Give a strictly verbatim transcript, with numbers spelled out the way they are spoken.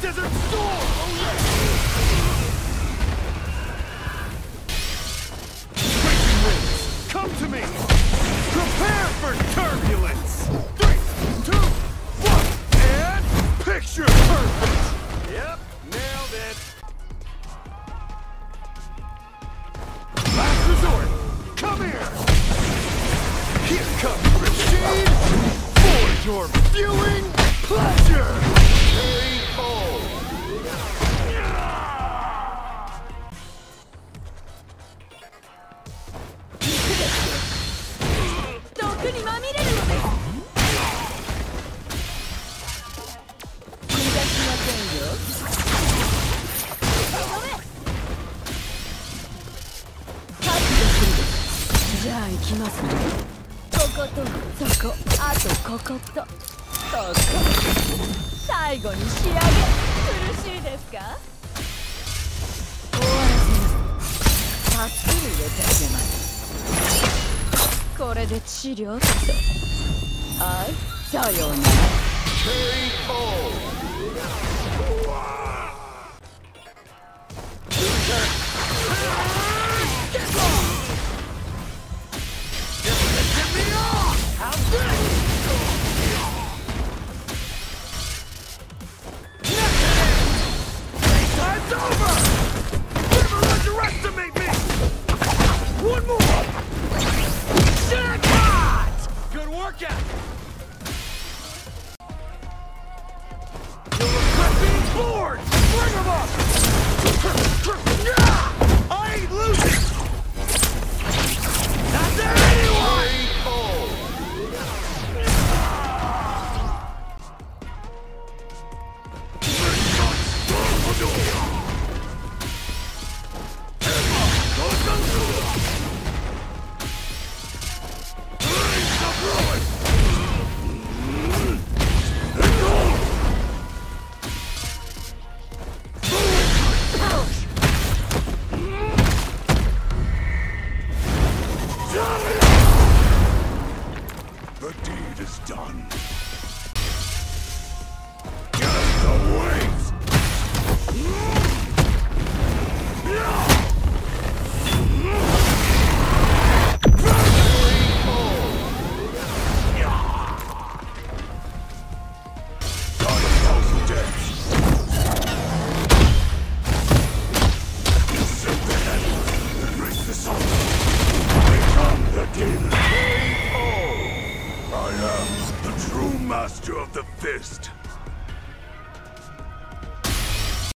Desert Storm! Oh yeah! Raging winds, come to me! Prepare for turbulence! Three, two, one, and picture perfect! Yep, nailed it! Last resort, come here! Here comes Rashid for your viewing pleasure! Carry home! 毒にまみれるのです。逃がしませんよ。覚悟するです。じゃあ行きますね。こことそこ、あとこことここ。最後に仕上げ。苦しいですか？終わらせます。たっぷり入れてあげます。これで治療って。はい、さようなら。 One more! Jackpot! Good workout! You'll regret being bored! Bring him up! I ain't losing! Not there anyone! The deed is done. Get the wings! I am the true master of the fist.